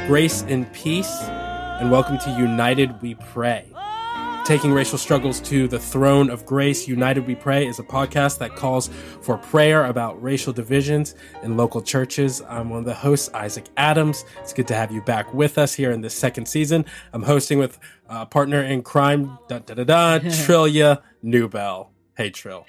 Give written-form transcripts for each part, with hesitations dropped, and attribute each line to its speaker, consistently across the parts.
Speaker 1: Grace and peace, and welcome to United We Pray. Taking racial struggles to the throne of grace, United We Pray is a podcast that calls for prayer about racial divisions in local churches. I'm one of the hosts, Isaac Adams. It's good to have you back with us here in this second season. I'm hosting with partner in crime, Trillia, Newbell. Hey, Trill.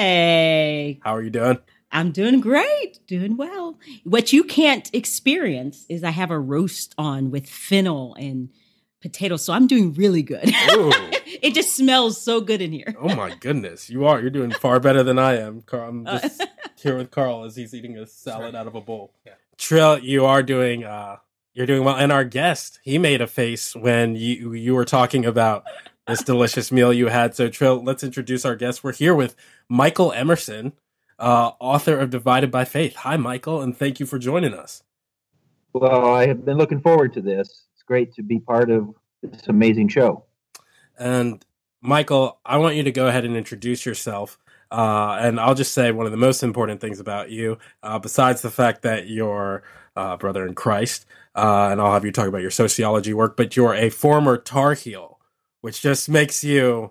Speaker 2: Hey.
Speaker 1: How are you doing?
Speaker 2: I'm doing great, doing well. What you can't experience is I have a roast on with fennel and potatoes, so I'm doing really good. It just smells so good in here.
Speaker 1: Oh my goodness, you're doing far better than I am. I'm just here with Carl as he's eating a salad out of a bowl. Yeah. Trill, you're doing well. And our guest, he made a face when you were talking about this delicious meal you had. So Trill, let's introduce our guest. We're here with Michael Emerson, author of Divided by Faith. Hi, Michael, and thank you for joining us.
Speaker 3: Well, I have been looking forward to this. It's great to be part of this amazing show.
Speaker 1: And Michael, I want you to go ahead and introduce yourself. And I'll just say one of the most important things about you, besides the fact that you're a brother in Christ, and I'll have you talk about your sociology work, but you're a former Tar Heel, which just makes you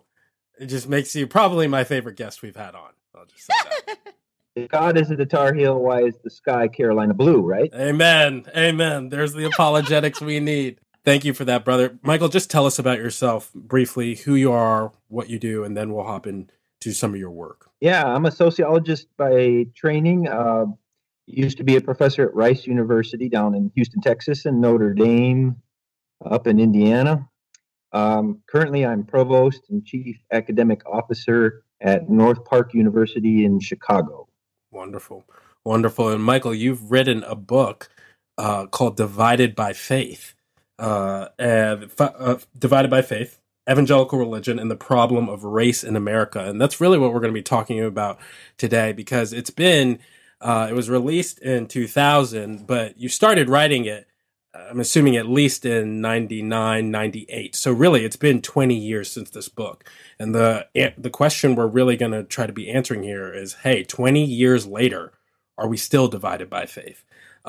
Speaker 1: probably my favorite guest we've had on. I'll just say that.
Speaker 3: If God isn't a Tar Heel, why is the sky Carolina blue, right?
Speaker 1: Amen. Amen. There's the apologetics we need. Thank you for that, brother. Michael, just tell us about yourself briefly, who you are, what you do, and then we'll hop into some of your work.
Speaker 3: Yeah, I'm a sociologist by training. Used to be a professor at Rice University down in Houston, Texas, and Notre Dame up in Indiana. Currently, I'm provost and chief academic officer at North Park University in Chicago.
Speaker 1: Wonderful. Wonderful. And Michael, you've written a book called Divided by Faith. Divided by Faith, Evangelical Religion and the Problem of Race in America. And that's really what we're going to be talking about today, because it was released in 2000, but you started writing it, I'm assuming at least in 99, 98. So really, it's been 20 years since this book. And the question we're really going to try to be answering here is, hey, 20 years later, are we still divided by faith?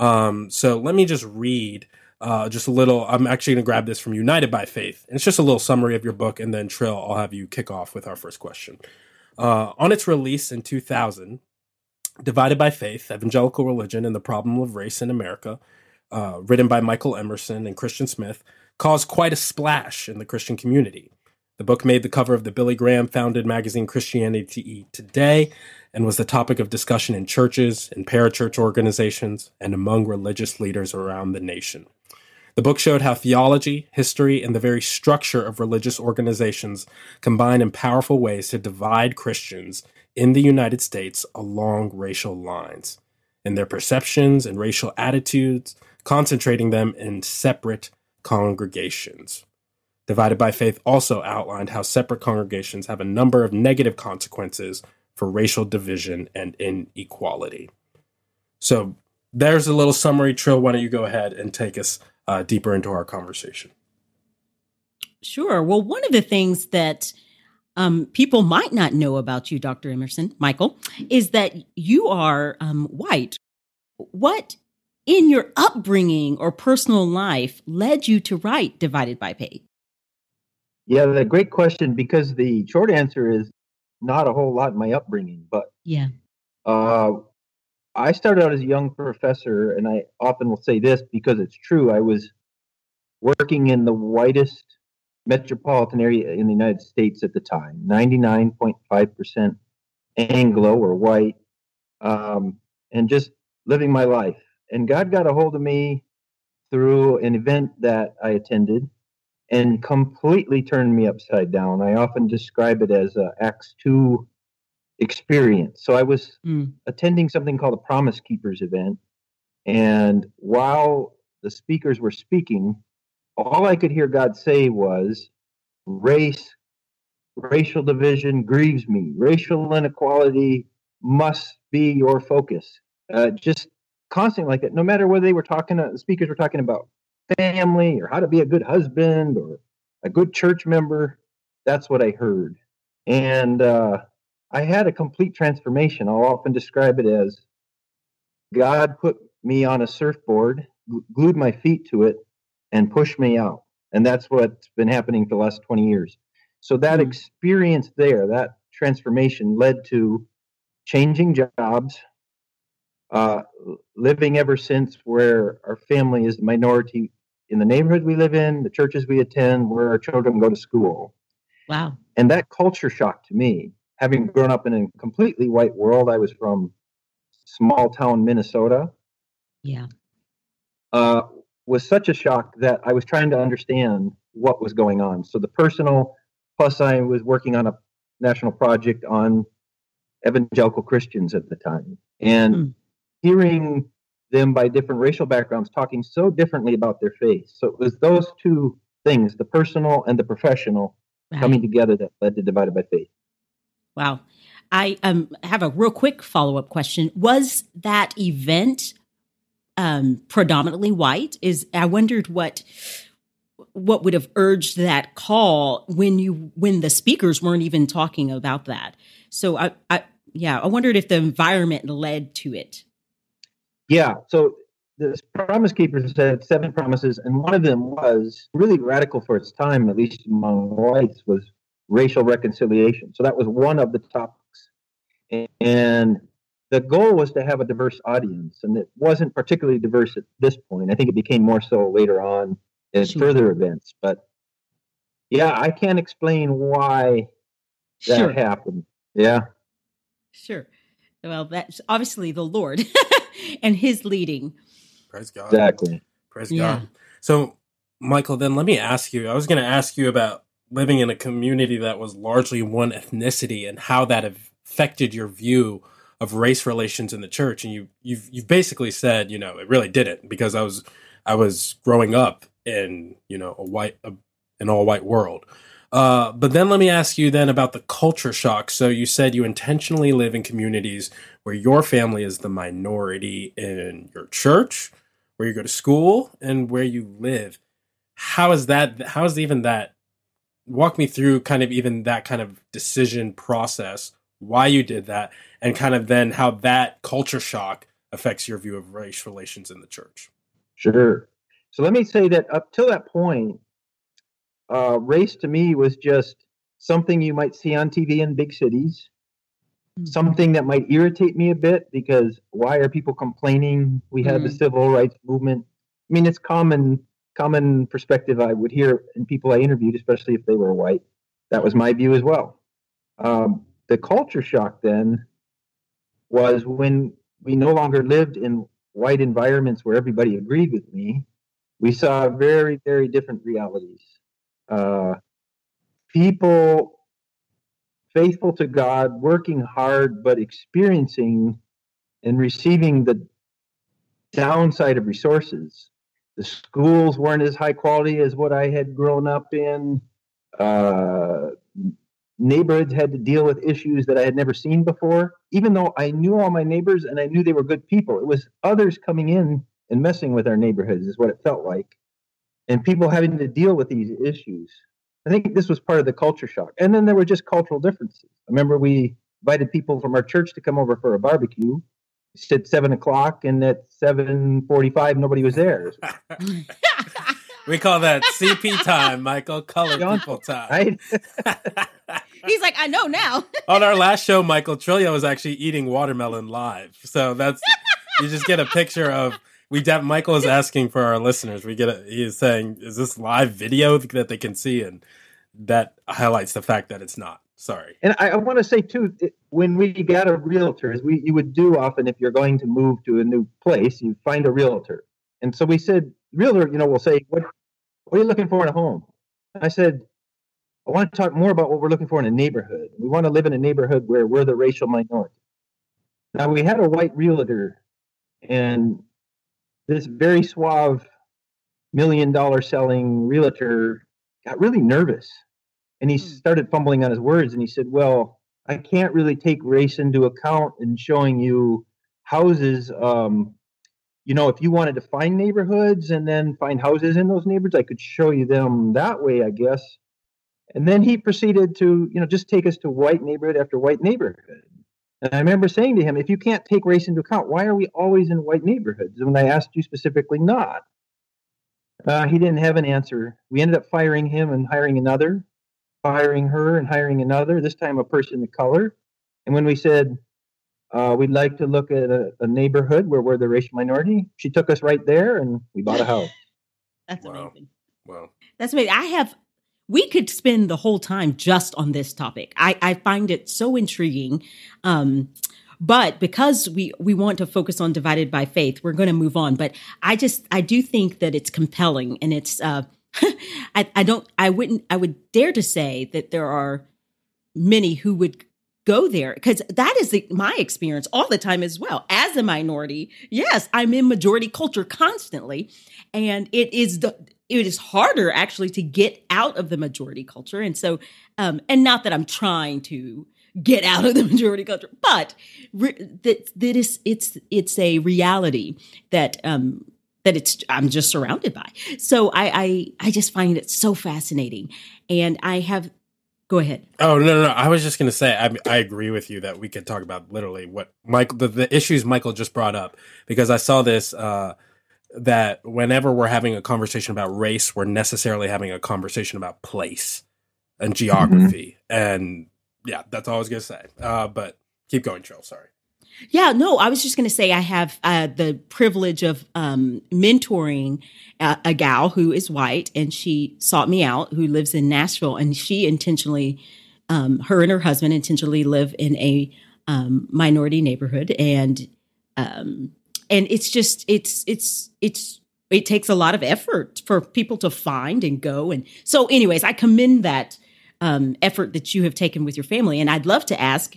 Speaker 1: So let me just read just a little. I'm actually going to grab this from United by Faith. And it's just a little summary of your book. And then, Trill, I'll have you kick off with our first question. On its release in 2000, Divided by Faith, Evangelical Religion and the Problem of Race in America, written by Michael Emerson and Christian Smith, caused quite a splash in the Christian community. The book made the cover of the Billy Graham-founded magazine Christianity Today and was the topic of discussion in churches, in parachurch organizations, and among religious leaders around the nation. The book showed how theology, history, and the very structure of religious organizations combine in powerful ways to divide Christians in the United States along racial lines, in their perceptions and racial attitudes, concentrating them in separate congregations. Divided by Faith also outlined how separate congregations have a number of negative consequences for racial division and inequality. So there's a little summary. Trill, why don't you go ahead and take us deeper into our conversation?
Speaker 2: Sure. Well, one of the things that people might not know about you, Dr. Emerson, Michael, is that you are white. What in your upbringing or personal life led you to write Divided by Faith?
Speaker 3: Yeah, that's a great question, because the short answer is not a whole lot in my upbringing. But
Speaker 2: yeah,
Speaker 3: I started out as a young professor, and I often will say this because it's true. I was working in the whitest metropolitan area in the United States at the time, 99.5% Anglo or white, and just living my life. And God got a hold of me through an event that I attended and completely turned me upside down. I often describe it as a Acts 2 experience. So I was attending something called a Promise Keepers event. And while the speakers were speaking, all I could hear God say was, racial division grieves me. Racial inequality must be your focus. Just constantly like that. No matter whether the speakers were talking about family or how to be a good husband or a good church member, that's what I heard. And I had a complete transformation. I'll often describe it as God put me on a surfboard, glued my feet to it, and push me out. And that's what's been happening for the last 20 years. So that experience there, that transformation led to changing jobs, living ever since where our family is the minority in the neighborhood we live in, the churches we attend, where our children go to school.
Speaker 2: Wow.
Speaker 3: And that culture shock to me, having grown up in a completely white world, I was from small town Minnesota.
Speaker 2: Yeah.
Speaker 3: Was such a shock that I was trying to understand what was going on. So the personal, plus I was working on a national project on evangelical Christians at the time. And hearing them by different racial backgrounds talking so differently about their faith. So it was those two things, the personal and the professional, coming together, that led to Divided by Faith.
Speaker 2: Wow. I have a real quick follow-up question. Was that event predominantly white? I wondered what would have urged that call when the speakers weren't even talking about that. So I wondered if the environment led to it.
Speaker 3: Yeah. So the Promise Keepers had 7 promises, and one of them was really radical for its time, at least among whites, was racial reconciliation. So that was one of the topics. And the goal was to have a diverse audience, and it wasn't particularly diverse at this point. I think it became more so later on in further events. But yeah, I can't explain why that happened. Yeah.
Speaker 2: Sure. Well, that's obviously the Lord and his leading.
Speaker 1: Praise God.
Speaker 3: Exactly.
Speaker 1: Praise God. So, Michael, then let me ask you, I was going to ask you about living in a community that was largely one ethnicity and how that affected your view of race relations in the church. And you've basically said, it really didn't, because I was growing up in, an all white world. But then let me ask you then about the culture shock. So you said you intentionally live in communities where your family is the minority in your church, where you go to school, and where you live. How is even that? Walk me through kind of even that kind of decision process, why you did that, and kind of then how that culture shock affects your view of race relations in the church.
Speaker 3: Sure. So let me say that up till that point, race to me was just something you might see on TV in big cities, something that might irritate me a bit, because why are people complaining? We had the civil rights movement. I mean, it's common perspective I would hear in people I interviewed, especially if they were white. That was my view as well. The culture shock then was when we no longer lived in white environments where everybody agreed with me. We saw very, very different realities. People faithful to God, working hard, but experiencing and receiving the downside of resources. The schools weren't as high quality as what I had grown up in. Neighborhoods had to deal with issues that I had never seen before, even though I knew all my neighbors and I knew they were good people. It was others coming in and messing with our neighborhoods is what it felt like. And people having to deal with these issues. I think this was part of the culture shock. And then there were just cultural differences. I remember we invited people from our church to come over for a barbecue. We said 7:00, and at 7:45, nobody was there.
Speaker 1: We call that CP time, Michael, colored people time.
Speaker 3: Right?
Speaker 2: He's like, I know now.
Speaker 1: On our last show, Michael Trillia was actually eating watermelon live. So you just get a picture of, Michael is asking for our listeners. He is saying, is this live video that they can see? And that highlights the fact that it's not. Sorry. And
Speaker 3: I want to say, too, when we got a realtor, as you would do often if you're going to move to a new place, you find a realtor. And so we said, realtor, will say, what are you looking for in a home? And I said, I want to talk more about what we're looking for in a neighborhood. We want to live in a neighborhood where we're the racial minority. Now, we had a white realtor, and this very suave $1 million selling realtor got really nervous. And he started fumbling on his words, and he said, well, I can't really take race into account in showing you houses. If you wanted to find neighborhoods and then find houses in those neighborhoods, I could show you them that way, I guess. And then he proceeded to, just take us to white neighborhood after white neighborhood. And I remember saying to him, if you can't take race into account, why are we always in white neighborhoods? And when I asked you specifically not. He didn't have an answer. We ended up firing him and hiring another, firing her and hiring another, this time a person of color. And when we said, we'd like to look at a neighborhood where we're the racial minority, she took us right there and we bought a house.
Speaker 2: That's
Speaker 1: Wow.
Speaker 2: amazing.
Speaker 1: Wow.
Speaker 2: That's amazing. We could spend the whole time just on this topic. I find it so intriguing. But because we want to focus on divided by faith, we're going to move on. But I do think that it's compelling, and it's, I would dare to say that there are many who would go there, because that is my experience all the time as well. As a minority, yes, I'm in majority culture constantly, and it is harder actually to get out of the majority culture. And so, and not that I'm trying to get out of the majority culture, but it's a reality that I'm just surrounded by. So I just find it so fascinating, and go ahead.
Speaker 1: Oh, no. I was just going to say, I agree with you that we could talk about literally what the issues Michael just brought up, because I saw this, that whenever we're having a conversation about race, we're necessarily having a conversation about place and geography. And yeah, that's all I was going to say. But keep going, Trill. Sorry.
Speaker 2: Yeah, no, I was just going to say I have the privilege of mentoring a gal who is white, and she sought me out, who lives in Nashville, and she intentionally, her and her husband intentionally live in a minority neighborhood, and it's just it takes a lot of effort for people to find and go, and so anyways, I commend that effort that you have taken with your family, and I'd love to ask.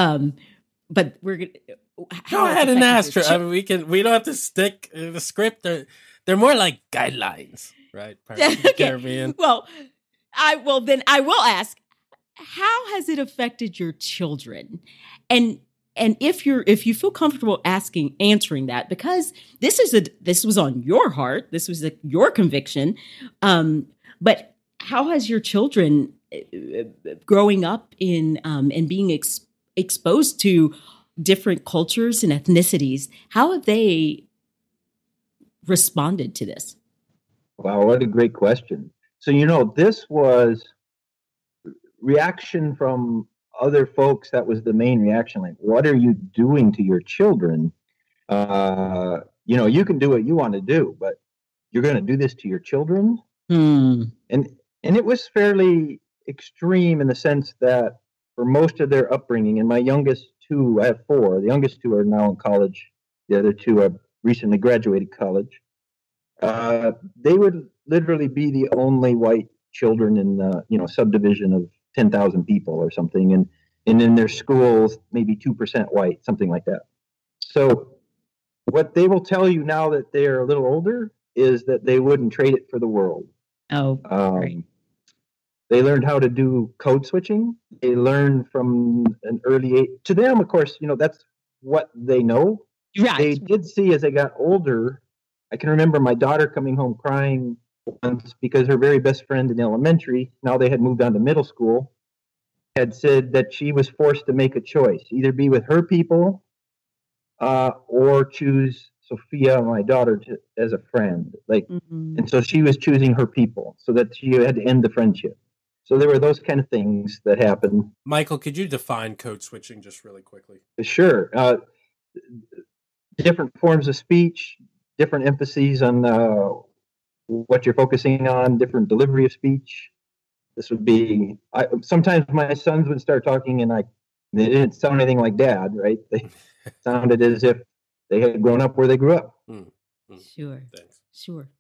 Speaker 2: But we're going to
Speaker 1: go ahead and ask. I mean, we don't have to stick in the script. They're more like guidelines, right?
Speaker 2: Okay.
Speaker 1: Caribbean.
Speaker 2: Well, I will ask, how has it affected your children? And if you feel comfortable answering that, because this was on your heart, this was your conviction. But how has your children growing up in and being exposed to different cultures and ethnicities, how have they responded to this?
Speaker 3: Wow, what a great question. So, this was reaction from other folks. That was the main reaction. Like, what are you doing to your children? You can do what you want to do, but you're going to do this to your children? And it was fairly extreme in the sense that for most of their upbringing, and my youngest two, I have four, the youngest two are now in college. The other two have recently graduated college. They would literally be the only white children in the subdivision of 10,000 people or something, and in their schools maybe 2% white, something like that. So what they will tell you now that they're a little older is that they wouldn't trade it for the world.
Speaker 2: Oh, great.
Speaker 3: They learned how to do code switching. They learned from an early age. To them, of course, that's what they know.
Speaker 2: Right.
Speaker 3: They did see as they got older. I can remember my daughter coming home crying once because her very best friend in elementary, now they had moved on to middle school, had said that she was forced to make a choice, either be with her people or choose Sophia, my daughter, as a friend. And so she was choosing her people, so that she had to end the friendship. So there were those kind of things that happened.
Speaker 1: Michael, could you define code switching just really quickly?
Speaker 3: Sure. Different forms of speech, different emphases on what you're focusing on, different delivery of speech. This would be, sometimes my sons would start talking and they didn't sound anything like dad, right? They sounded as if they had grown up where they grew up.
Speaker 2: Sure.
Speaker 1: Thanks.
Speaker 2: Sure.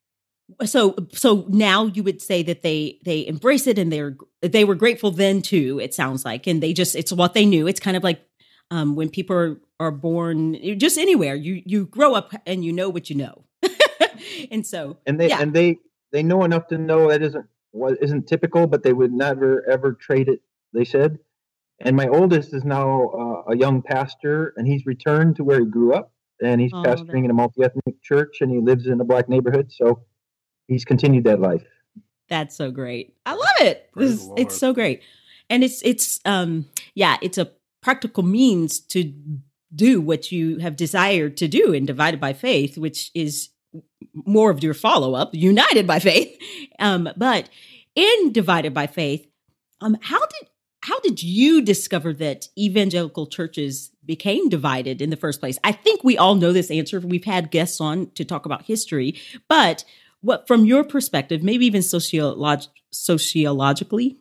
Speaker 2: So now you would say that they embrace it, and they were grateful then too, it sounds like, and it's what they knew. It's kind of like when people are born just anywhere, you grow up and you know what you know. And they know enough to know that isn't typical, but they would never ever trade it, they said. And my oldest is now a young pastor, and he's returned to where he grew up, and he's pastoring in a multi-ethnic church, and he lives in a Black neighborhood. So he's continued that life. That's so great. I love it. It's so great. And it's a practical means to do what you have desired to do in Divided by Faith, which is more of your follow-up, United by Faith. But in Divided by Faith, how did you discover that evangelical churches became divided in the first place? I think we all know this answer. We've had guests on to talk about history, but what, from your perspective, maybe even sociologically,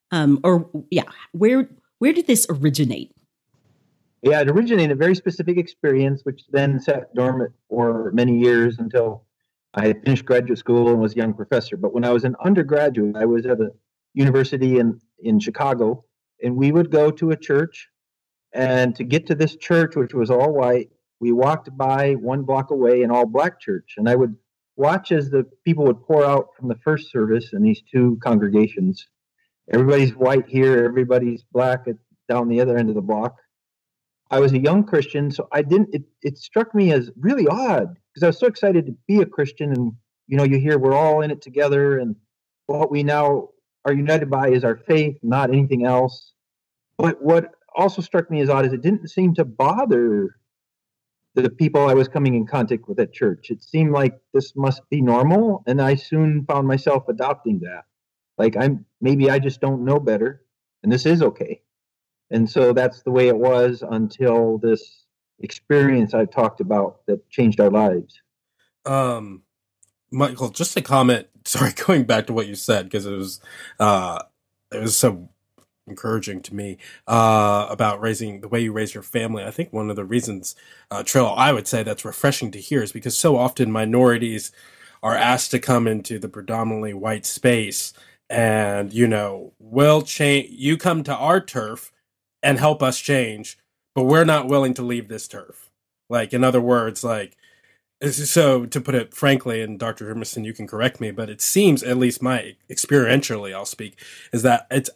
Speaker 2: where did this originate?
Speaker 3: Yeah, it originated in a very specific experience, which then sat dormant for many years until I finished graduate school and was a young professor. But when I was an undergraduate, I was at a university in Chicago, and we would go to a church. And to get to this church, which was all white, we walked by one block away an all black church. And I would watch as the people would pour out from the first service in these two congregations. Everybody's white here, everybody's black down the other end of the block. I was a young Christian, so it struck me as really odd because I was so excited to be a Christian. And, you hear we're all in it together, and what we now are united by is our faith, not anything else. But what also struck me as odd is it didn't seem to bother the people I was coming in contact with at church. It seemed like this must be normal, and I soon found myself adopting that. Like maybe I just don't know better, and this is okay. And so that's the way it was until this experience I talked about that changed our lives.
Speaker 1: Michael, just a comment. Sorry, going back to what you said, because it was so encouraging to me about the way you raise your family. I think one of the reasons, Trill, I would say that's refreshing to hear is because so often minorities are asked to come into the predominantly white space, and we'll change. You come to our turf and help us change, but we're not willing to leave this turf. Like, in other words, so to put it frankly, and Dr. Emerson, you can correct me, but it seems, at least experientially, I'll speak, is that it's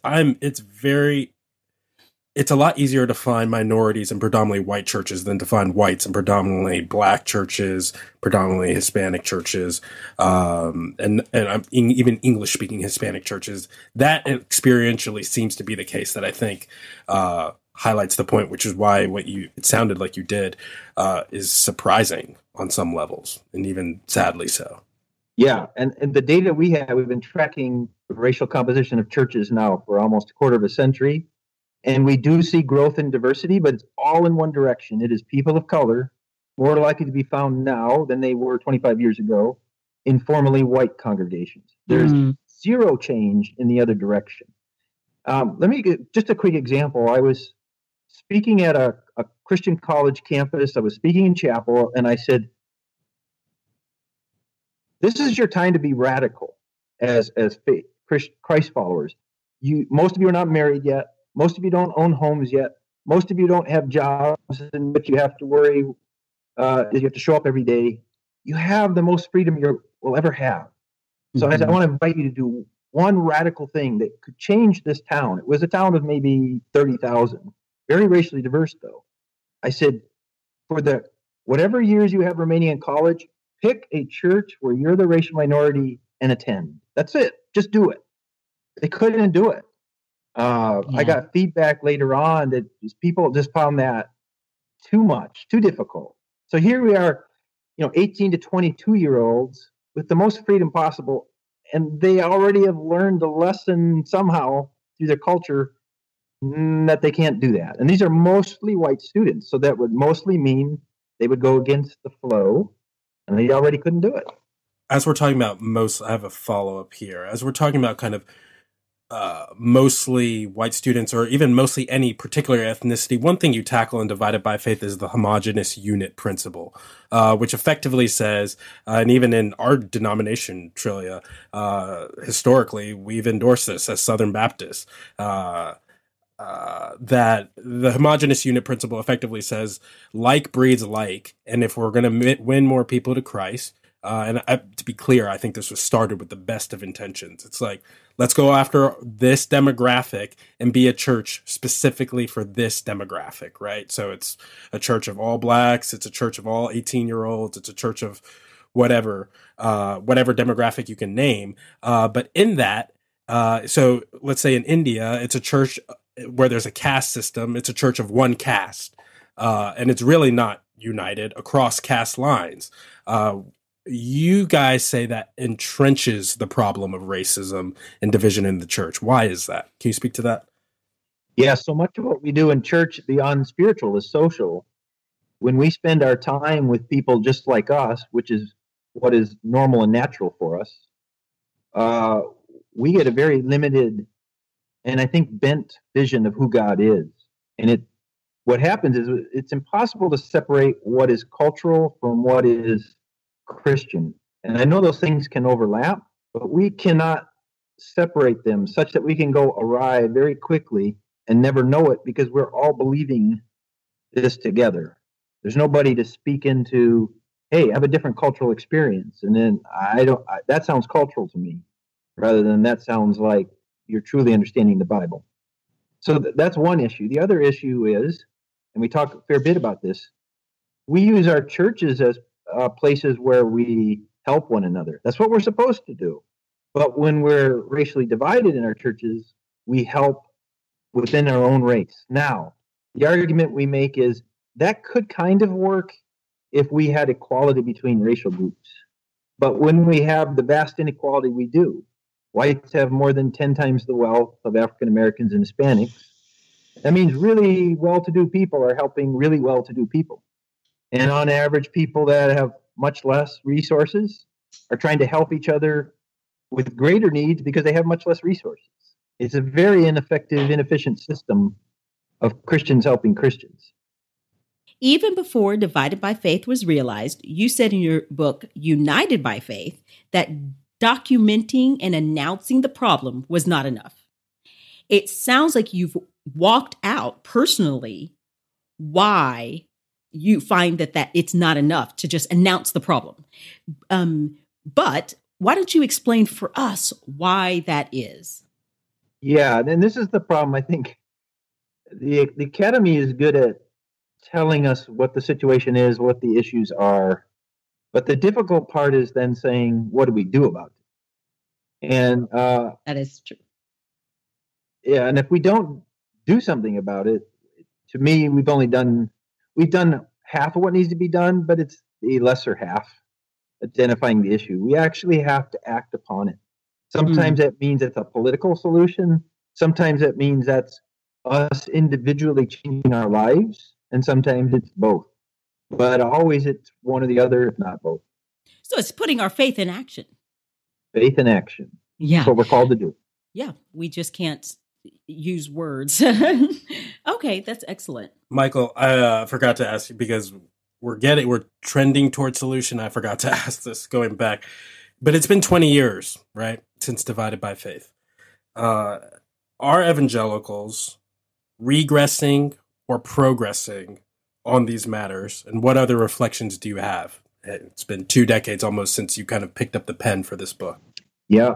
Speaker 1: a lot easier to find minorities in predominantly white churches than to find whites in predominantly black churches, predominantly Hispanic churches, and even English speaking Hispanic churches. That experientially seems to be the case that I think highlights the point, which is why it sounded like you did is surprising on some levels, and even sadly so.
Speaker 3: Yeah, and the data we've been tracking the racial composition of churches now for almost a quarter of a century, and we do see growth in diversity, but it's all in one direction. It is people of color more likely to be found now than they were 25 years ago in formerly white congregations. There's zero change in the other direction. Let me get just a quick example. I was speaking at a Christian college campus. I was speaking in chapel, and I said, this is your time to be radical as faith, Christ followers. Most of you are not married yet. Most of you don't own homes yet. Most of you don't have jobs in which you have to worry. You have to show up every day. You have the most freedom you will ever have. So I want to invite you to do one radical thing that could change this town. It was a town of maybe 30,000, very racially diverse, though. I said, for the whatever years you have remaining in college, pick a church where you're the racial minority and attend. That's it. Just do it. They couldn't do it. I got feedback later on that people just found that too much, too difficult. So here we are, 18 to 22-year-olds with the most freedom possible, and they already have learned a lesson somehow through their culture that they can't do that. And these are mostly white students, so that would mostly mean they would go against the flow, and they already couldn't do it.
Speaker 1: As we're talking about I have a follow-up here. As we're talking about kind of mostly white students, or even mostly any particular ethnicity, one thing you tackle in Divided by Faith is the homogeneous unit principle, which effectively says, and even in our denomination, Trillia, historically, we've endorsed this as Southern Baptists, that the homogeneous unit principle effectively says like breeds like, and if we're going to win more people to Christ, to be clear, I think this was started with the best of intentions. It's like, let's go after this demographic and be a church specifically for this demographic, right? So it's a church of all blacks. It's a church of all 18-year-olds. It's a church of whatever demographic you can name. But in that, so let's say in India, it's a church where there's a caste system. It's a church of one caste. And it's really not united across caste lines. you guys say that entrenches the problem of racism and division in the church. Why is that? Can you speak to that?
Speaker 3: Yeah, so much of what we do in church beyond spiritual is social. When we spend our time with people just like us, which is what is normal and natural for us, uh, we get a very limited and I think bent vision of who God is. And what happens is it's impossible to separate what is cultural from what is Christian. And I know those things can overlap, but we cannot separate them such that we can go awry very quickly and never know it because we're all believing this together. There's nobody to speak into, hey, I have a different cultural experience. And then that sounds cultural to me rather than that sounds like you're truly understanding the Bible. So that's one issue. The other issue is, and we talk a fair bit about this, we use our churches as places where we help one another. That's what we're supposed to do. But when we're racially divided in our churches, we help within our own race. Now, the argument we make is that could kind of work if we had equality between racial groups. But when we have the vast inequality we do, whites have more than 10 times the wealth of African Americans and Hispanics. That means really well-to-do people are helping really well-to-do people. And on average, people that have much less resources are trying to help each other with greater needs because they have much less resources. It's a very ineffective, inefficient system of Christians helping Christians.
Speaker 2: Even before Divided by Faith was realized, you said in your book, United by Faith, that documenting and announcing the problem was not enough. It sounds like you've walked out personally why you find that it's not enough to just announce the problem. But why don't you explain for us why that is?
Speaker 3: Yeah, and this is the problem. I think the academy is good at telling us what the situation is, what the issues are. But the difficult part is then saying, what do we do about it? And
Speaker 2: that is true.
Speaker 3: Yeah, and if we don't do something about it, to me, we've done half of what needs to be done, but it's the lesser half, identifying the issue. We actually have to act upon it. Sometimes that means it's a political solution. Sometimes that means that's us individually changing our lives. And sometimes it's both. But always it's one or the other, if not both.
Speaker 2: So it's putting our faith in action.
Speaker 3: Faith in action.
Speaker 2: Yeah.
Speaker 3: That's what we're called to do.
Speaker 2: Yeah. We just can't use words. Okay, that's excellent.
Speaker 1: Michael, I forgot to ask you because we're trending towards solution. I forgot to ask this going back, but it's been 20 years, right, since Divided by Faith. Are evangelicals regressing or progressing on these matters? And what other reflections do you have? It's been 2 decades almost since you kind of picked up the pen for this book.
Speaker 3: Yeah.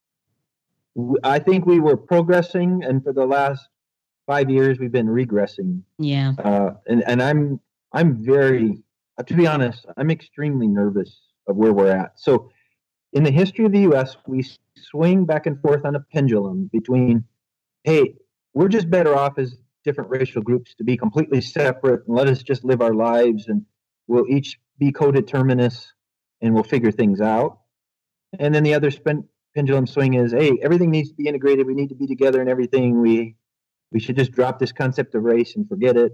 Speaker 3: I think we were progressing, and for the last 5 years, we've been regressing.
Speaker 2: Yeah.
Speaker 3: And I'm very, to be honest, I'm extremely nervous of where we're at. So in the history of the U.S., we swing back and forth on a pendulum between, hey, we're just better off as different racial groups to be completely separate and let us just live our lives and we'll each be codeterminists and we'll figure things out. And then the other pendulum swing is, hey, everything needs to be integrated. We need to be together in everything. We should just drop this concept of race and forget it.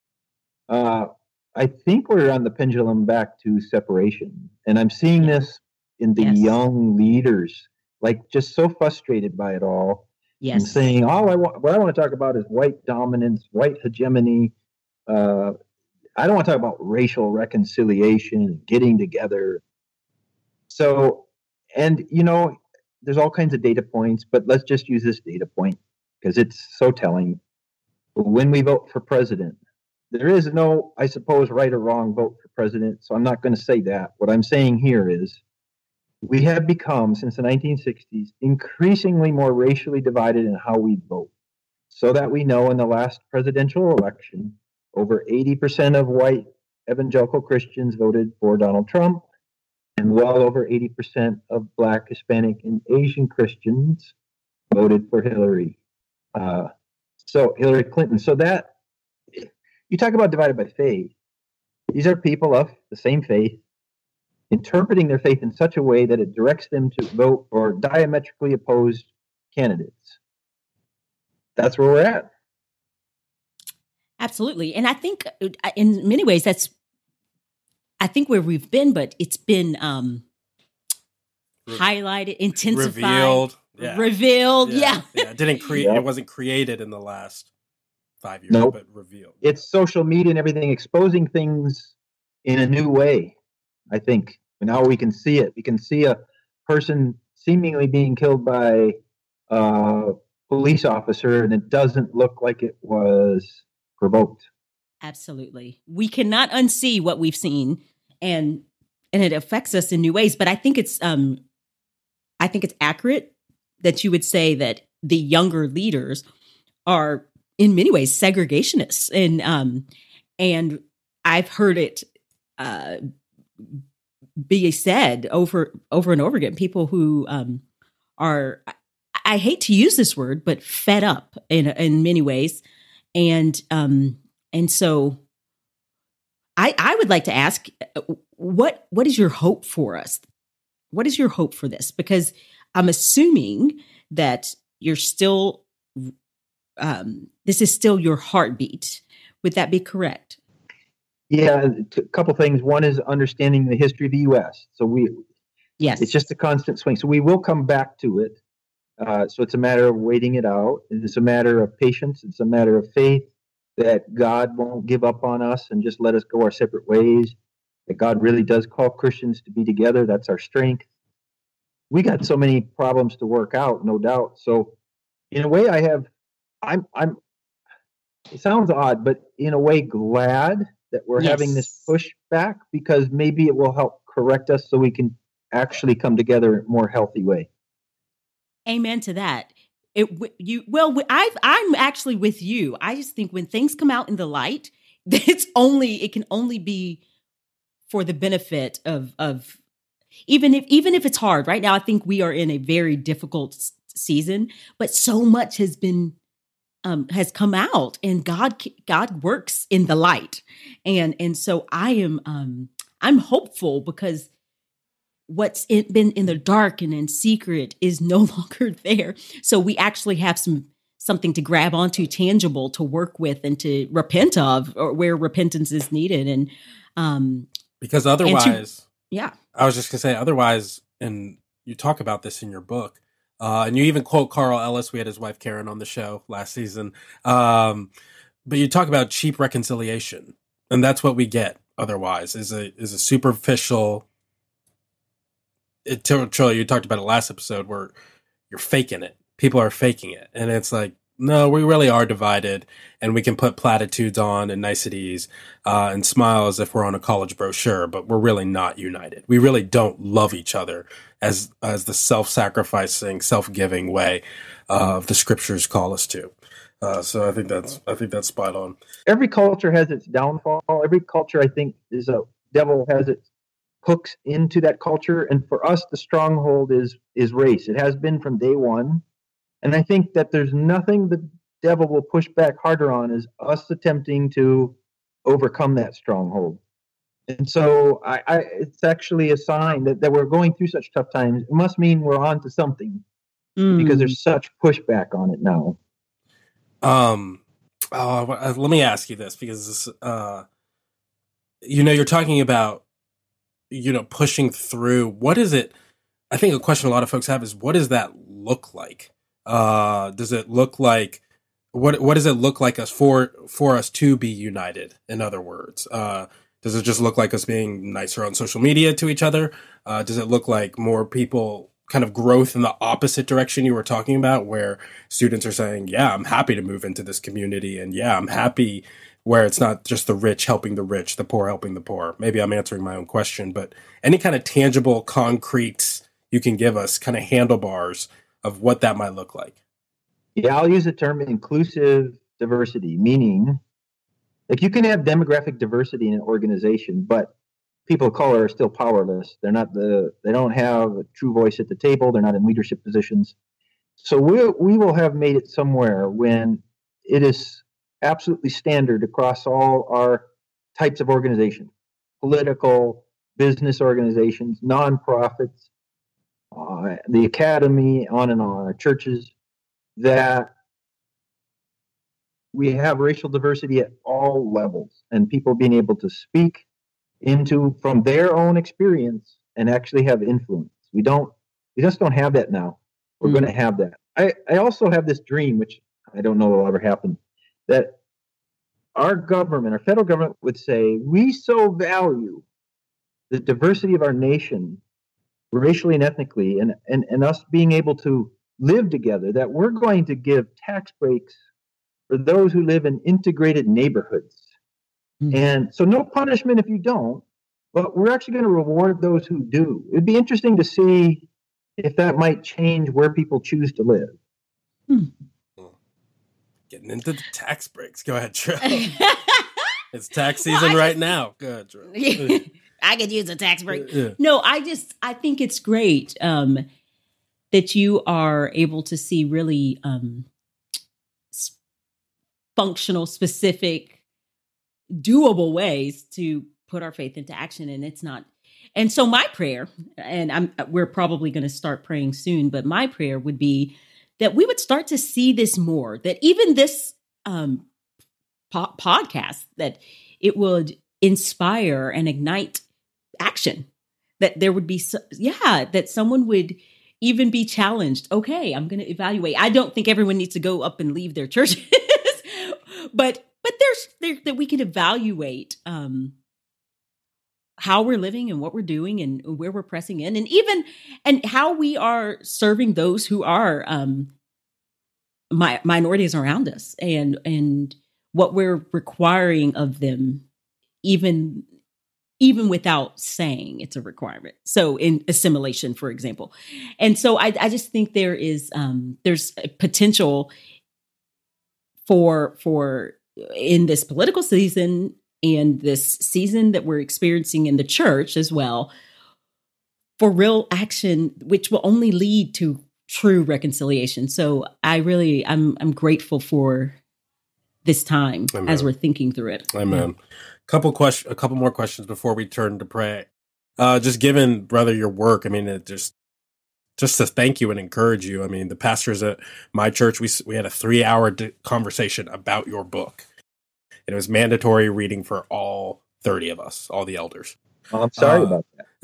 Speaker 3: I think we're on the pendulum back to separation. And I'm seeing this in the young leaders, like just so frustrated by it all.
Speaker 2: Yes.
Speaker 3: And saying, what I want to talk about is white dominance, white hegemony. I don't want to talk about racial reconciliation and getting together. So, and there's all kinds of data points, but let's just use this data point because it's so telling. When we vote for president, there is no, I suppose, right or wrong vote for president. So I'm not going to say that. What I'm saying here is we have become, since the 1960s, increasingly more racially divided in how we vote. So that we know in the last presidential election, over 80% of white evangelical Christians voted for Donald Trump, and well over 80% of Black, Hispanic, and Asian Christians voted for Hillary Clinton. So that, you talk about divided by faith. These are people of the same faith, interpreting their faith in such a way that it directs them to vote for diametrically opposed candidates. That's where we're at.
Speaker 2: Absolutely. And I think in many ways I think where we've been, but it's been highlighted, intensified, revealed. Yeah.
Speaker 1: It didn't create. It wasn't created in the last 5 years,
Speaker 3: Nope.
Speaker 1: but revealed.
Speaker 3: It's social media and everything exposing things in a new way. I think now we can see it. We can see a person seemingly being killed by a police officer, and it doesn't look like it was provoked.
Speaker 2: Absolutely. We cannot unsee what we've seen, and it affects us in new ways. But I think it's accurate that you would say that the younger leaders are in many ways segregationists, and I've heard it be said over and over again. People who are, I hate to use this word, but fed up in many ways, and so I would like to ask, what is your hope for us? What is your hope for this? Because I'm assuming that you're still, this is still your heartbeat. Would that be correct?
Speaker 3: Yeah, a couple things. One is understanding the history of the U.S.
Speaker 2: Yes,
Speaker 3: it's just a constant swing. So we will come back to it. So it's a matter of waiting it out. It's a matter of patience. It's a matter of faith that God won't give up on us and just let us go our separate ways. That God really does call Christians to be together. That's our strength. We got so many problems to work out, no doubt. So in a way, I'm it sounds odd, but in a way glad that we're having this pushback, because maybe it will help correct us so we can actually come together in a more healthy way.
Speaker 2: Amen to that. I'm actually with you. I just think when things come out in the light, it can only be for the benefit of even if it's hard right now. I think we are in a very difficult season, but so much has has come out, and God works in the light, and so I'm hopeful, because what's been in the dark and in secret is no longer there. So we actually have something to grab onto, tangible, to work with and to repent of, or where repentance is needed. And
Speaker 1: because otherwise,
Speaker 2: yeah,
Speaker 1: I was just gonna say otherwise, and you talk about this in your book, and you even quote Carl Ellis. We had his wife Karen on the show last season, but you talk about cheap reconciliation, and that's what we get. Otherwise, is a superficial. Trillia, you talked about it last episode, where you're faking it. People are faking it, and it's like, no, we really are divided, and we can put platitudes on and niceties and smile as if we're on a college brochure, but we're really not united. We really don't love each other as the self-sacrificing, self-giving way the scriptures call us to. So I think that's spot on. Every culture has its downfall. Every culture, I think, devil has its hooks into that culture, and for us, the stronghold is race. It has been from day one. And I think that there's nothing the devil will push back harder on is us attempting to overcome that stronghold. And so it's actually a sign that we're going through such tough times. It must mean we're on to something, because there's such pushback on it now. Let me ask you this, because you're talking about pushing through. What is it? I think a question a lot of folks have is, what does that look like? Does it look like what does it look like for us to be united? In other words, does it just look like us being nicer on social media to each other? Does it look like more people kind of growth in the opposite direction you were talking about, where students are saying, yeah, I'm happy to move into this community, and yeah, I'm happy where it's not just the rich helping the rich, the poor helping the poor? Maybe I'm answering my own question, but any kind of tangible, concrete you can give us, kind of handlebars of what that might look like. Yeah, I'll use the term inclusive diversity, meaning like you can have demographic diversity in an organization, but people of color are still powerless. They don't have a true voice at the table. They're not in leadership positions. So we will have made it somewhere when it is absolutely standard across all our types of organization, political,
Speaker 3: business organizations, nonprofits, the academy, on and on, our churches, that we have racial diversity at all levels, and people being able to speak from their own experience and actually have influence. We just don't have that now. We're going to have that. I also have this dream, which I don't know will ever happen, that our government, our federal government, would say, we so value the diversity of our nation, racially and ethnically, and us being able to live together, that we're going to give tax breaks for those who live in integrated neighborhoods. And so no punishment if you don't, but we're actually going to reward those who do. It'd be interesting to see if that might change where people choose to live.
Speaker 1: Getting into the tax breaks. Go ahead, Trill. It's tax season right now. Go ahead, Trill.
Speaker 2: I could use a tax break.
Speaker 1: Yeah.
Speaker 2: No, I think it's great that you are able to see really functional, specific, doable ways to put our faith into action. And it's not. And so my prayer, and we're probably going to start praying soon, but my prayer would be that we would start to see this more, that even this podcast, that it would inspire and ignite action, that there would be, that someone would even be challenged. Okay, I'm going to evaluate. I don't think everyone needs to go up and leave their churches, but there's that we can evaluate how we're living and what we're doing and where we're pressing in, and how we are serving those who are minorities around us, and what we're requiring of them, even without saying it's a requirement. So in assimilation, for example. And so I just think there's a potential for in this political season and this season that we're experiencing in the church as well, for real action, which will only lead to true reconciliation. So I'm grateful for this time. Amen. As we're thinking through it.
Speaker 1: Amen. A couple more questions before we turn to pray. Just given, brother, your work, I mean, just to thank you and encourage you. I mean, the pastors at my church, we had a 3-hour conversation about your book. And it was mandatory reading for all 30 of us, all the elders.
Speaker 3: Oh, I'm sorry about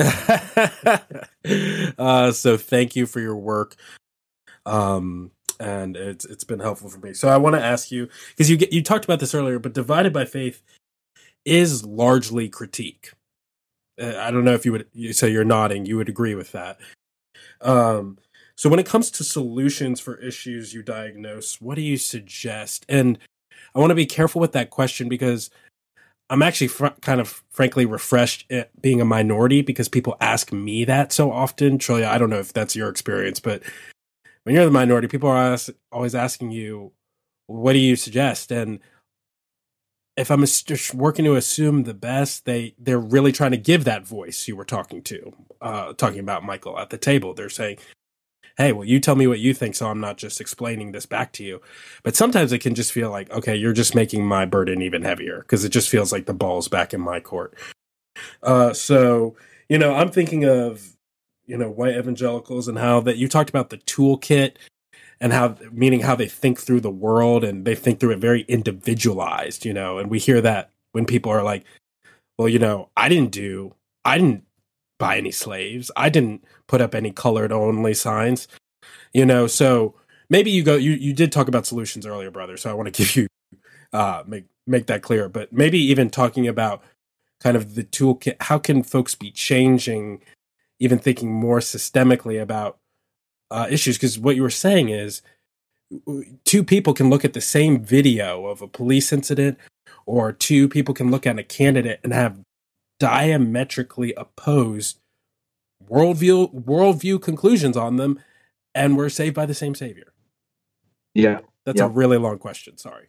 Speaker 1: that. So thank you for your work. And it's been helpful for me. So I want to ask you, because you talked about this earlier, but Divided by Faith is largely critique. I don't know if you're nodding, you would agree with that. So when it comes to solutions for issues you diagnose, what do you suggest? And I want to be careful with that question because I'm actually kind of frankly refreshed at being a minority, because people ask me that so often. Trillia, I don't know if that's your experience, but when you're the minority, people are always asking you, what do you suggest? And if I'm just working to assume the best, they're really trying to give that voice you were talking about, Michael, at the table. They're saying, hey, well, you tell me what you think, so I'm not just explaining this back to you. But sometimes it can just feel like, okay, you're just making my burden even heavier, because it just feels like the ball's back in my court. So, I'm thinking of, white evangelicals, and how that you talked about the toolkit, and how they think through the world, and they think through it very individualized, and we hear that when people are like, well, I didn't buy any slaves. I didn't put up any colored only signs, so maybe you did talk about solutions earlier, brother. So I want to give you, make that clear, but maybe even talking about kind of the toolkit, how can folks be changing, even thinking more systemically about issues? Because what you were saying is two people can look at the same video of a police incident, or two people can look at a candidate and have diametrically opposed worldview conclusions on them, and we're saved by the same Savior.
Speaker 3: Yeah.
Speaker 1: That's a really long question. Sorry.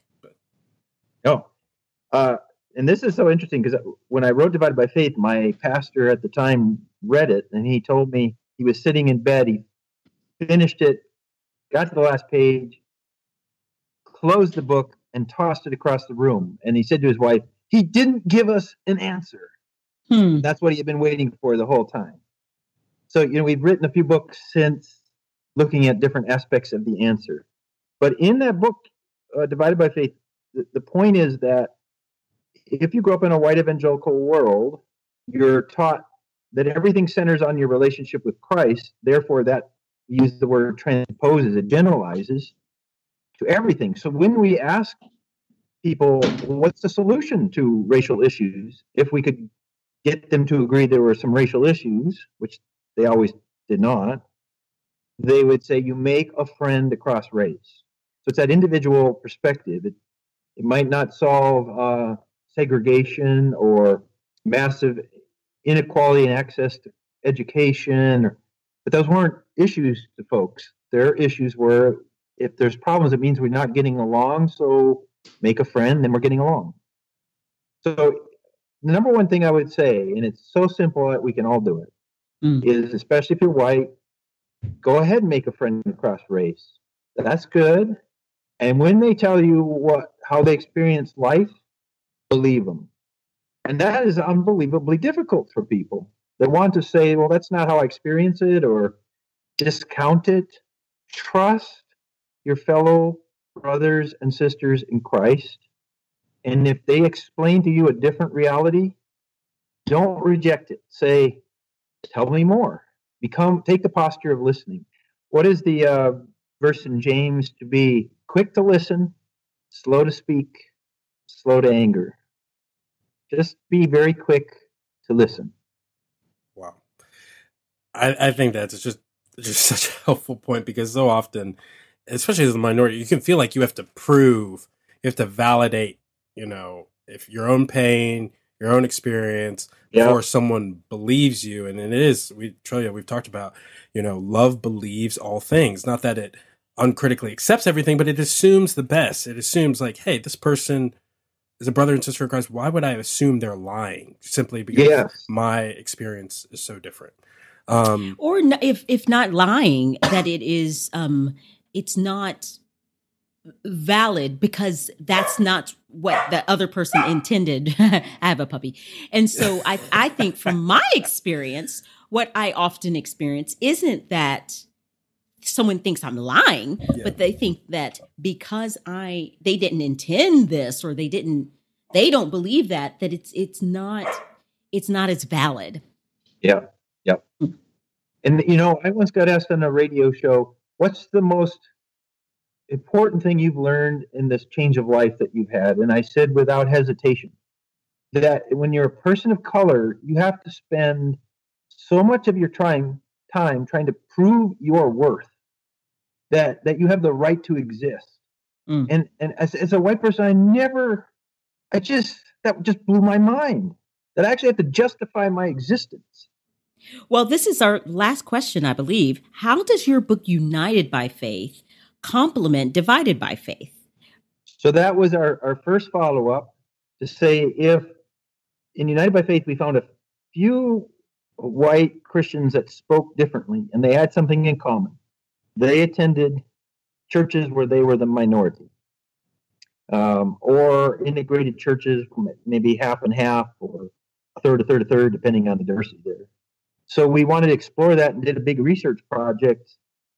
Speaker 3: And this is so interesting, because when I wrote Divided by Faith, my pastor at the time read it, and he told me he was sitting in bed. He finished it, got to the last page, closed the book, and tossed it across the room. And he said to his wife, he didn't give us an answer. That's what he had been waiting for the whole time. So, we've written a few books since looking at different aspects of the answer. But in that book, Divided by Faith, the point is that if you grow up in a white evangelical world, you're taught that everything centers on your relationship with Christ. Therefore, that use the word transposes, it generalizes to everything. So when we ask people, what's the solution to racial issues? If we could get them to agree there were some racial issues, which they always did not, they would say you make a friend across race. So it's that individual perspective. It might not solve segregation or massive inequality in access to education, but those weren't issues to folks. Their issues were, if there's problems, it means we're not getting along, so make a friend, then we're getting along. So the number one thing I would say, and it's so simple that we can all do it, is, especially if you're white, go ahead and make a friend across race. That's good. And when they tell you how they experience life, believe them. And that is unbelievably difficult for people that want to say, well, that's not how I experience it, or discount it. Trust your fellow brothers and sisters in Christ. And if they explain to you a different reality, don't reject it. Say, tell me more. Take the posture of listening. What is the verse in James? To be quick to listen, slow to speak, slow to anger. Just be very quick to listen.
Speaker 1: Wow. I think that's just such a helpful point, because so often, especially as a minority, you can feel like you have to prove, you have to validate, if your own pain, your own experience, before someone believes you. And it is, Trillia, we've talked about, love believes all things. Not that it uncritically accepts everything, but it assumes the best. It assumes like, hey, this person is a brother and sister in Christ. Why would I assume they're lying simply because my experience is so different?
Speaker 2: Or if not lying, that it is, it's not valid because that's not what the other person intended. I have a puppy. And so I think from my experience, what I often experience isn't that someone thinks I'm lying, but they think that because they didn't intend this, or they don't believe that it's not as valid.
Speaker 3: Yeah. And, I once got asked on a radio show, what's the most important thing you've learned in this change of life that you've had? And I said, without hesitation, that when you're a person of color, you have to spend so much of your time trying to prove your worth, that you have the right to exist. And as a white person, that just blew my mind, that I actually have to justify my existence.
Speaker 2: Well, this is our last question, I believe. How does your book, United by Faith, complement Divided by Faith?
Speaker 3: So that was our first follow-up, to say, if in United by Faith we found a few white Christians that spoke differently and they had something in common. They attended churches where they were the minority, or integrated churches, maybe half and half, or a third, depending on the diversity there. So we wanted to explore that and did a big research project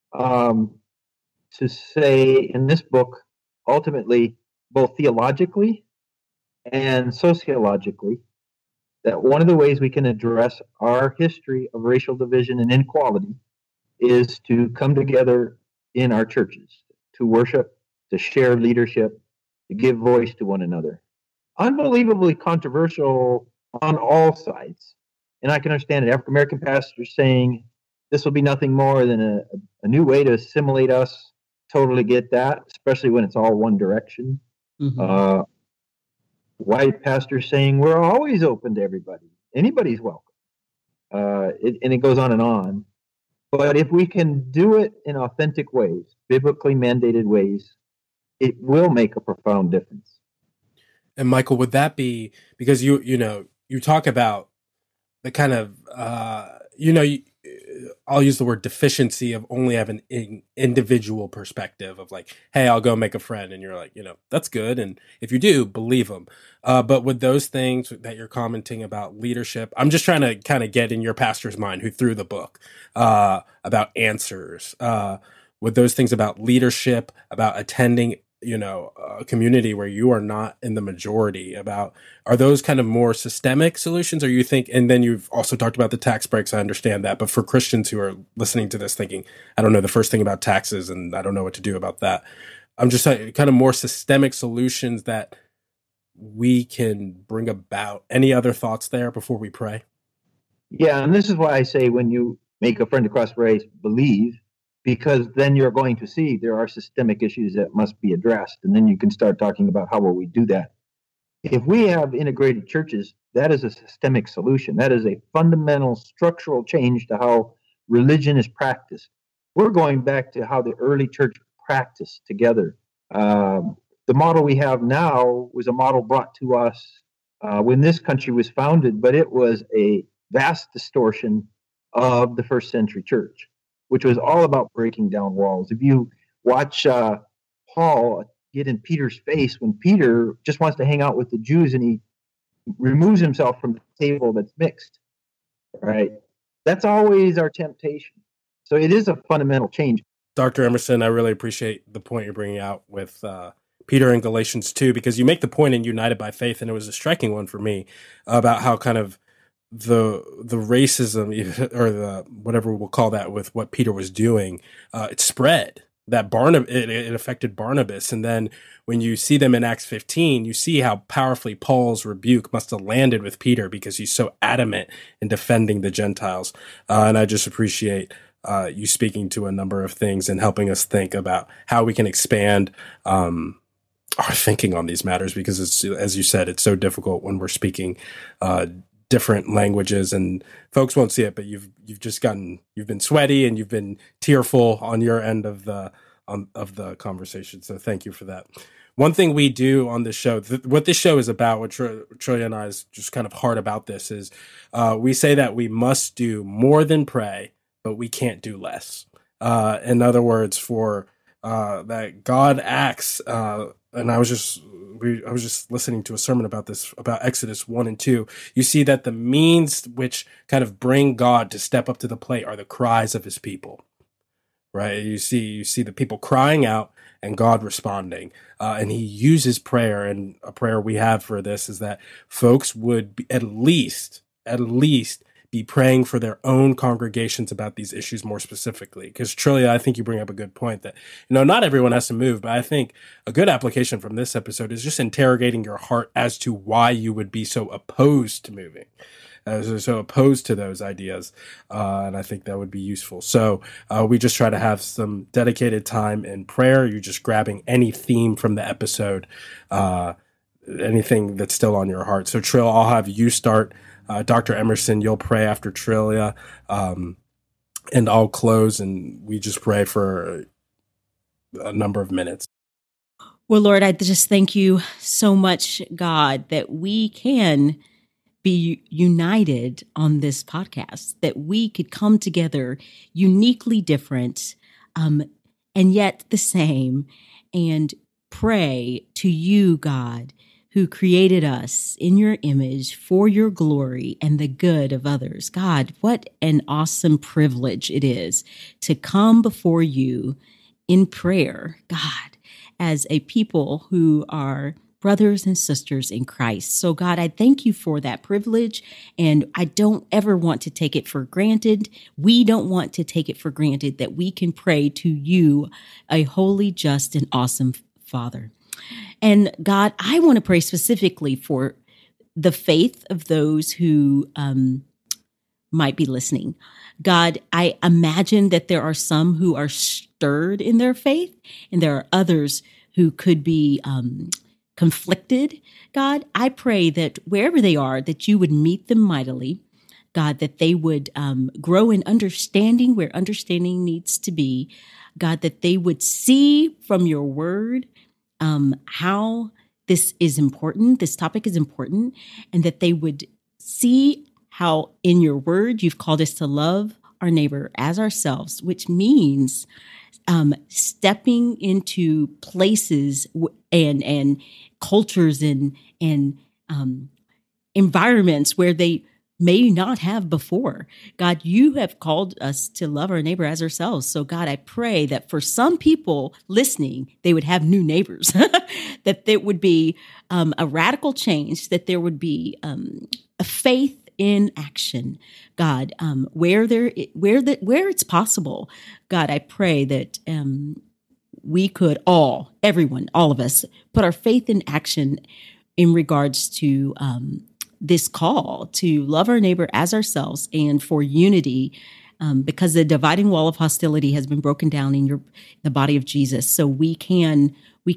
Speaker 3: to say in this book, ultimately, both theologically and sociologically, that one of the ways we can address our history of racial division and inequality is to come together in our churches, to worship, to share leadership, to give voice to one another. Unbelievably controversial on all sides. And I can understand it. African American pastors saying this will be nothing more than a new way to assimilate us. Totally get that, especially when it's all one direction. Mm-hmm. White pastors saying we're always open to everybody. Anybody's welcome. And it goes on and on. But if we can do it in authentic ways, biblically mandated ways, it will make a profound difference.
Speaker 1: And Michael, would that be because you talk about the kind of I'll use the word deficiency of only having an individual perspective of like, hey, I'll go make a friend. And you're like, that's good. And if you do, believe them. But with those things that you're commenting about leadership, I'm just trying to kind of get in your pastor's mind who threw the book about answers, with those things about leadership, about attending a community where you are not in the majority, are those kind of more systemic solutions, or you think, and then you've also talked about the tax breaks, I understand that, but for Christians who are listening to this thinking, I don't know the first thing about taxes and I don't know what to do about that, I'm just saying kind of more systemic solutions that we can bring about. Any other thoughts there before we pray?
Speaker 3: Yeah, and this is why I say when you make a friend across race, believe, because then you're going to see there are systemic issues that must be addressed. And then you can start talking about how will we do that. If we have integrated churches, that is a systemic solution. That is a fundamental structural change to how religion is practiced. We're going back to how the early church practiced together. The model we have now was a model brought to us when this country was founded, but it was a vast distortion of the first century church, which was all about breaking down walls. If you watch Paul get in Peter's face when Peter just wants to hang out with the Jews and he removes himself from the table that's mixed, right? That's always our temptation. So it is a fundamental change.
Speaker 1: Dr. Emerson, I really appreciate the point you're bringing out with Peter in Galatians 2, because you make the point in United by Faith, and it was a striking one for me, about how kind of the racism, or the whatever we'll call that, with what Peter was doing, it spread. That it affected Barnabas, and then when you see them in Acts 15, you see how powerfully Paul's rebuke must have landed with Peter because he's so adamant in defending the Gentiles. And I just appreciate you speaking to a number of things and helping us think about how we can expand our thinking on these matters, because it's, as you said, it's so difficult when we're speaking different languages, and folks won't see it, but you've been sweaty and you've been tearful on your end of the conversation. So thank you for that. One thing we do on this show, what this show is about, what Trillia and I is just kind of hard about this, is we say that we must do more than pray, but we can't do less. In other words, for that God acts, and I was just listening to a sermon about this, about Exodus 1 and 2. You see that the means which kind of bring God to step up to the plate are the cries of his people, right? You see the people crying out and God responding. And he uses prayer, and a prayer we have for this is that folks would be, at least be praying for their own congregations about these issues more specifically. Because Trillia, I think you bring up a good point that, not everyone has to move, but I think a good application from this episode is just interrogating your heart as to why you would be so opposed to moving, so opposed to those ideas. And I think that would be useful. So we just try to have some dedicated time in prayer. You're just grabbing any theme from the episode, anything that's still on your heart. So Trill, I'll have you start. Dr. Emerson, you'll pray after Trillia, and I'll close, and we just pray for a number of minutes.
Speaker 2: Well, Lord, I just thank you so much, God, that we can be united on this podcast, that we could come together uniquely different, and yet the same, and pray to you, God, who created us in your image for your glory and the good of others. God, what an awesome privilege it is to come before you in prayer, God, as a people who are brothers and sisters in Christ. So God, I thank you for that privilege, and I don't ever want to take it for granted. We don't want to take it for granted that we can pray to you, a holy, just, and awesome Father. And God, I want to pray specifically for the faith of those who might be listening. God, I imagine that there are some who are stirred in their faith, and there are others who could be conflicted. God, I pray that wherever they are, that you would meet them mightily. God, that they would grow in understanding where understanding needs to be. God, that they would see from your word how this is important, this topic is important, and that they would see how in your word you've called us to love our neighbor as ourselves, which means stepping into places and cultures and environments where they may not have before. God, you have called us to love our neighbor as ourselves. So God, I pray that for some people listening, they would have new neighbors, that there would be a radical change, that there would be a faith in action, God, where it's possible. God, I pray that we could all of us, put our faith in action in regards to this call to love our neighbor as ourselves and for unity, because the dividing wall of hostility has been broken down in the body of Jesus. So we can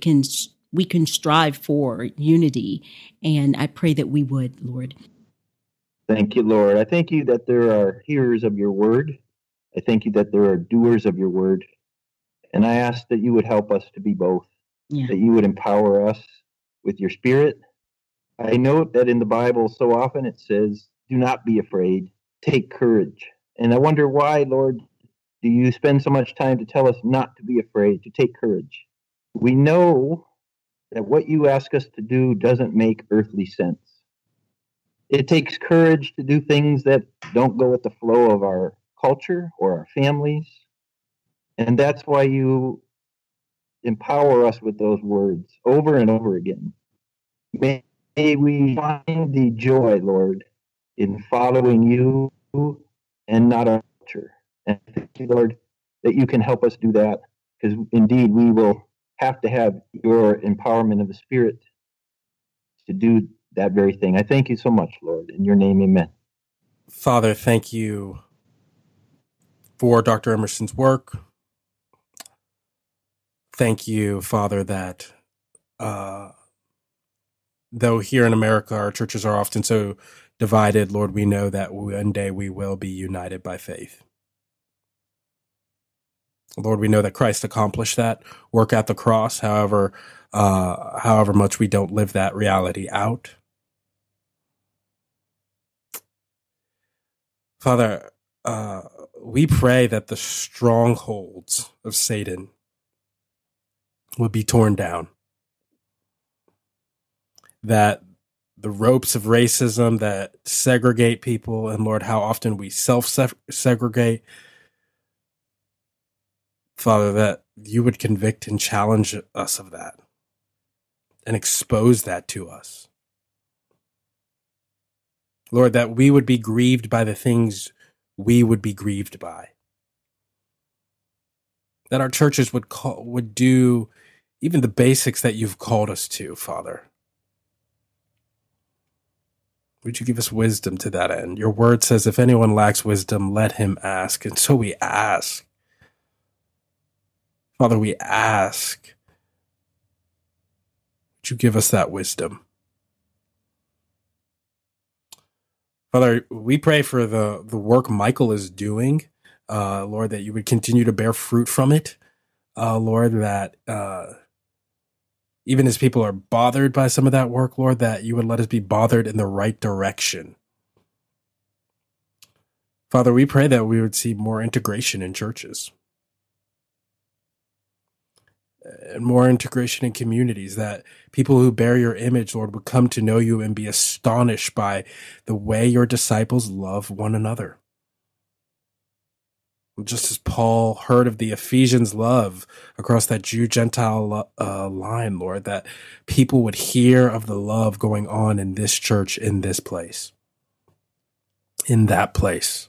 Speaker 2: strive for unity, and I pray that we would, Lord.
Speaker 3: Thank you, Lord. I thank you that there are hearers of your word. I thank you that there are doers of your word. And I ask that you would help us to be both, that you would empower us with your spirit. I note that in the Bible, so often it says, do not be afraid, take courage. And I wonder why, Lord, do you spend so much time to tell us not to be afraid, to take courage? We know that what you ask us to do doesn't make earthly sense. It takes courage to do things that don't go with the flow of our culture or our families. And that's why you empower us with those words over and over again. May we find the joy, Lord, in following you and not our culture. And thank you, Lord, that you can help us do that, because indeed we will have to have your empowerment of the Spirit to do that very thing. I thank you so much, Lord. In your name, amen.
Speaker 1: Father, thank you for Dr. Emerson's work. Thank you, Father, that though here in America our churches are often so divided, Lord, we know that one day we will be united by faith. Lord, we know that Christ accomplished that work at the cross, however much we don't live that reality out. Father, we pray that the strongholds of Satan would be torn down, that the ropes of racism that segregate people, and Lord, how often we self-segregate, Father, that you would convict and challenge us of that and expose that to us. Lord, that we would be grieved by the things we would be grieved by. That our churches would do even the basics that you've called us to, Father. Would you give us wisdom to that end? Your word says, if anyone lacks wisdom, let him ask. And so we ask. Father, we ask. Would you give us that wisdom? Father, we pray for the work Michael is doing, Lord, that you would continue to bear fruit from it. Lord, that even as people are bothered by some of that work, Lord, that you would let us be bothered in the right direction. Father, we pray that we would see more integration in churches and more integration in communities, that people who bear your image, Lord, would come to know you and be astonished by the way your disciples love one another. Just as Paul heard of the Ephesians' love across that Jew-Gentile line, Lord, that people would hear of the love going on in this church, in this place, in that place.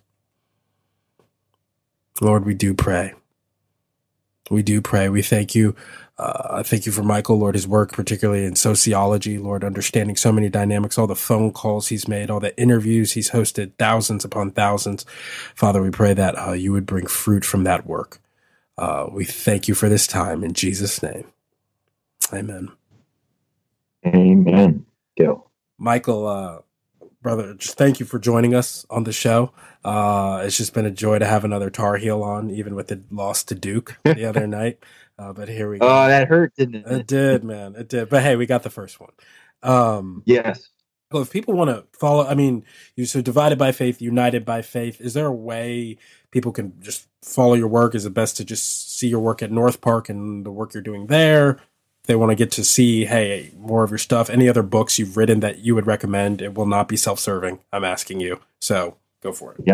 Speaker 1: Lord, we do pray. We do pray. We thank you. Thank you for Michael, Lord, his work, particularly in sociology, Lord, understanding so many dynamics, all the phone calls he's made, all the interviews he's hosted, thousands upon thousands. Father, we pray that you would bring fruit from that work. We thank you for this time in Jesus' name. Amen.
Speaker 3: Amen. Go.
Speaker 1: Michael, brother, just thank you for joining us on the show. It's just been a joy to have another Tar Heel on, even with the loss to Duke the other night. But here we go.
Speaker 3: Oh, that hurt, didn't it?
Speaker 1: It did, man. It did. But hey, we got the first one.
Speaker 3: Yes.
Speaker 1: Well, if people want to follow, I mean, you so Divided by Faith, United by Faith. Is there a way people can just follow your work? Is it best to just see your work at North Park and the work you're doing there? If they want to get to see, hey, more of your stuff, any other books you've written that you would recommend? It will not be self-serving. I'm asking you. So go for it.
Speaker 3: Yeah.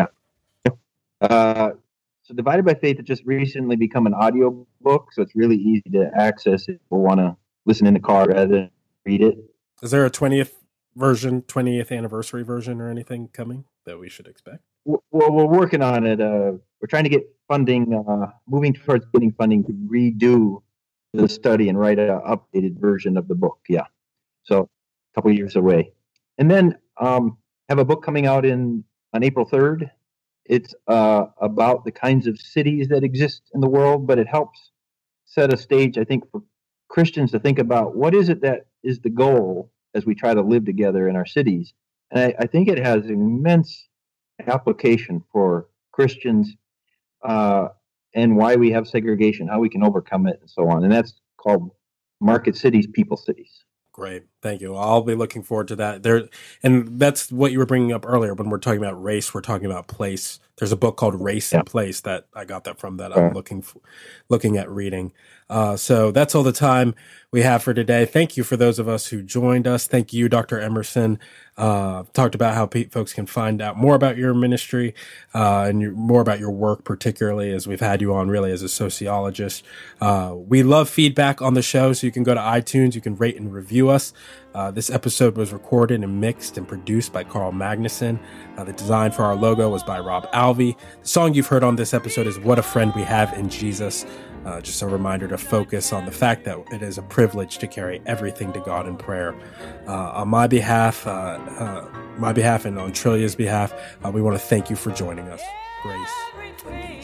Speaker 3: So Divided by Faith has just recently become an audio book, so it's really easy to access if people want to listen in the car rather than read it.
Speaker 1: Is there a 20th anniversary version or anything coming that we should expect?
Speaker 3: Well, we're working on it. We're trying to get funding, moving towards getting funding to redo the study and write an updated version of the book. Yeah. So a couple years away. And then have a book coming out on April 3rd. It's about the kinds of cities that exist in the world, but it helps set a stage, I think, for Christians to think about what is it that is the goal as we try to live together in our cities. And I think it has immense application for Christians and why we have segregation, how we can overcome it, and so on. And that's called Market Cities, People Cities.
Speaker 1: Great. Thank you. I'll be looking forward to that. And that's what you were bringing up earlier when we're talking about race, we're talking about place. There's a book called Race and Place that I got that from that I'm looking at reading. So that's all the time we have for today. Thank you for those of us who joined us. Thank you, Dr. Emerson. Talked about how folks can find out more about your ministry and more about your work, particularly as we've had you on really as a sociologist. We love feedback on the show, so you can go to iTunes. You can rate and review us. This episode was recorded and mixed and produced by Carl Magnuson. The design for our logo was by Rob Alvey. The song you've heard on this episode is What a Friend We Have in Jesus. Just a reminder to focus on the fact that it is a privilege to carry everything to God in prayer. On my behalf and on Trillia's behalf, we want to thank you for joining us. Grace.